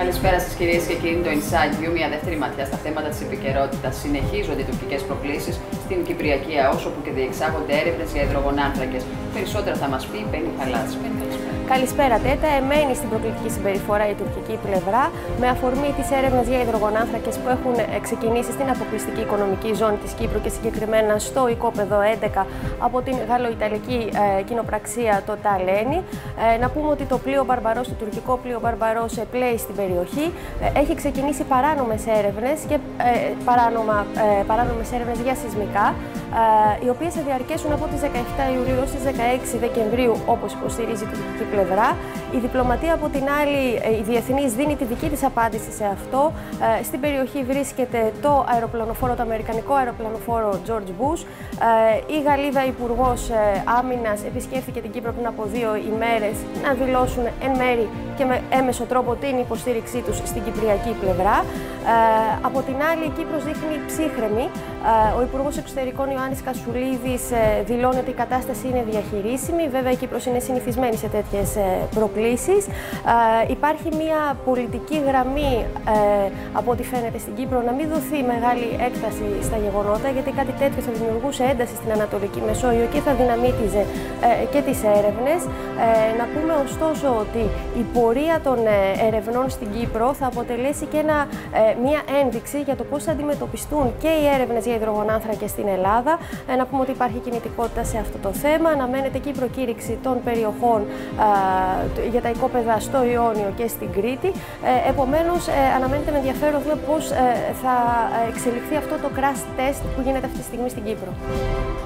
Καλησπέρα σας κυρίες και κύριοι, το Inside View, μια δεύτερη ματιά στα θέματα της επικαιρότητας. Συνεχίζονται οι τουρκικές προκλήσεις στην Κυπριακή ΑΟΣ, όπου και διεξάγονται έρευνες για υδρογονάνθρακες. Περισσότερα θα μας πει η Πέννη Χαλάτση. Καλησπέρα, Τέτα. Εμένει στην προκλητική συμπεριφορά η τουρκική πλευρά με αφορμή τις έρευνες για υδρογονάνθρακες που έχουν ξεκινήσει στην αποκλειστική οικονομική ζώνη της Κύπρου και συγκεκριμένα στο οικόπεδο 11 από την γαλλο-ιταλική κοινοπραξία το Ταλένι. Να πούμε ότι το πλοίο Μπαρμπαρός, το τουρκικό πλοίο Μπαρμπαρός, πλέει στην περιοχή. Έχει ξεκινήσει παράνομες έρευνες και παράνομες έρευνες για σεισμικά, οι οποίες θα διαρκέσουν από τις 17 Ιουλίου έως τις 16 Δεκεμβρίου, όπως υποστηρίζει η τουρκική πλευρά. Η διπλωματία, από την άλλη, η διεθνής, δίνει τη δική της απάντηση σε αυτό. Στην περιοχή βρίσκεται το αεροπλανοφόρο, το αμερικανικό αεροπλανοφόρο George Bush. Η Γαλλίδα Υπουργός Άμυνας επισκέφθηκε την Κύπρο πριν από 2 ημέρες να δηλώσουν εν μέρη και με έμεσο τρόπο την υποστήριξή τους στην κυπριακή πλευρά. Από την άλλη, η Κύπρος δείχνει ψύχρεμη. Ο Υπουργός Εξωτερικών Ιωάννης Κασουλίδης δηλώνει ότι η κατάσταση είναι διαχειρίσιμη. Βέβαια, η Κύπρος είναι συνηθισμένη σε τέτοιες προκλήσεις. Υπάρχει μια πολιτική γραμμή, από ό,τι φαίνεται στην Κύπρο, να μην δοθεί μεγάλη έκταση στα γεγονότα, γιατί κάτι τέτοιο θα δημιουργούσε ένταση στην Ανατολική Μεσόγειο και θα δυναμίτιζε και τις έρευνες. Να πούμε ωστόσο ότι η πορεία των ερευνών στην Κύπρο θα αποτελέσει και μια ένδειξη για το πώς θα αντιμετωπιστούν και οι έρευνες για υδρογονάνθρακες στην Ελλάδα. Να πούμε ότι υπάρχει κινητικότητα σε αυτό το θέμα. Αναμένεται και η προκήρυξη των περιοχών για τα οικόπεδα στο Ιόνιο και στην Κρήτη. Επομένως, αναμένεται με ενδιαφέρον πώς θα εξελιχθεί αυτό το crash test που γίνεται αυτή τη στιγμή στην Κύπρο.